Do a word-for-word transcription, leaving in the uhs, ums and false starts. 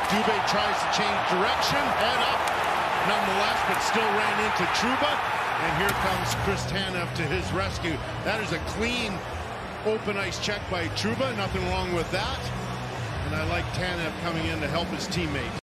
Dubé tries to change direction, head up nonetheless, but still ran into Trouba. And here comes Chris Tanev to his rescue. That is a clean open ice check by Trouba. Nothing wrong with that. And I like Tanev coming in to help his teammate.